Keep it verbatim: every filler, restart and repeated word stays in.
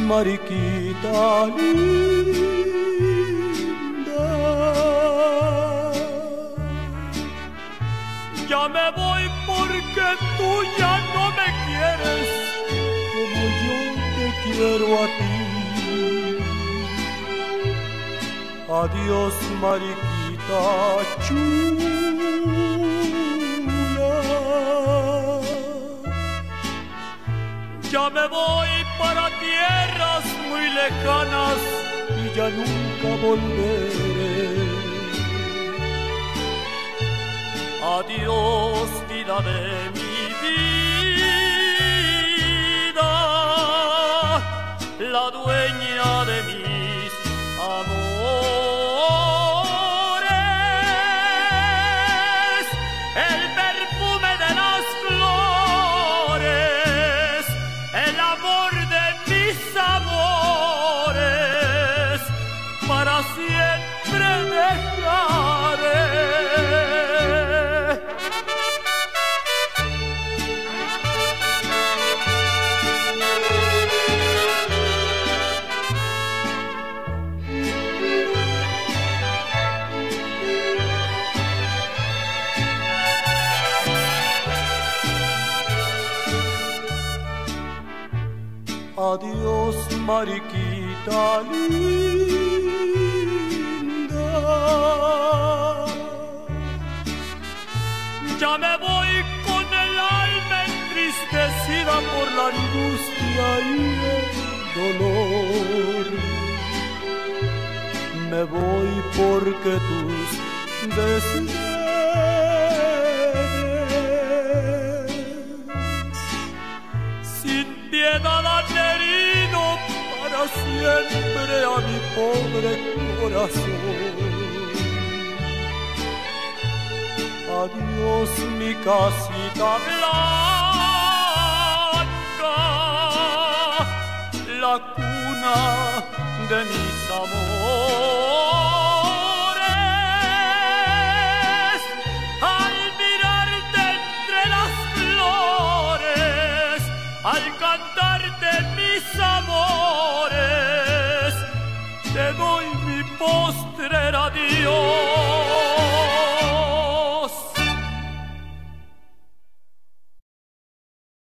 mariquita linda. Ya me voy porque tú ya no me quieres como yo te quiero a ti. Adiós, mariquita chula. Ya me voy para tierras muy lejanas y ya nunca volveré. Adiós, vida de mi vida, la dueña de mis amores, el perfume de las flores, el amor de mis amores, para siempre dejaré. Adiós, mariquita linda. Ya me voy con el alma entristecida por la angustia y el dolor. Me voy porque tus deseos piedad han herido para siempre a mi pobre corazón. Adiós, mi casita blanca, la cuna de mis amores.